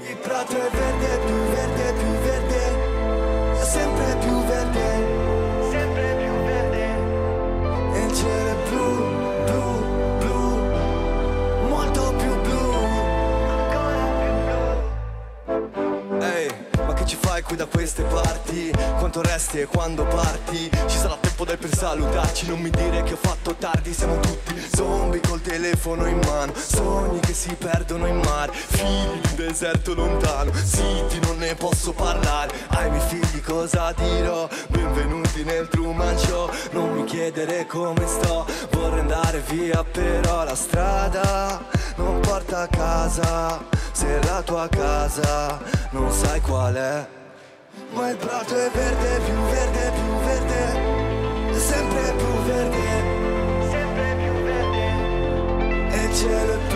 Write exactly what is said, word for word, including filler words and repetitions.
Il prato è verde, più verde, più verde, è sempre più verde, sempre più verde. E il cielo è blu, blu, blu, molto più blu, ancora più blu. Ehi, ma che ci fai qui da queste parti? Quanto resti e quando parti? Ci sarà tempo del per salutarci, non mi dire che ho fatto tardi. Siamo tutti zombie col telefono in mano, sogni che si perdono in mare, figli di un deserto lontano. Zitti, non ne posso parlare, ai miei figli cosa dirò? Benvenuti nel Truman Show. Non mi chiedere come sto, vorrei andare via però la strada non porta a casa. Se la tua casa non sai qual è, ma il prato è verde, più verde, più verde, è sempre più verde, sempre più verde. E il cielo è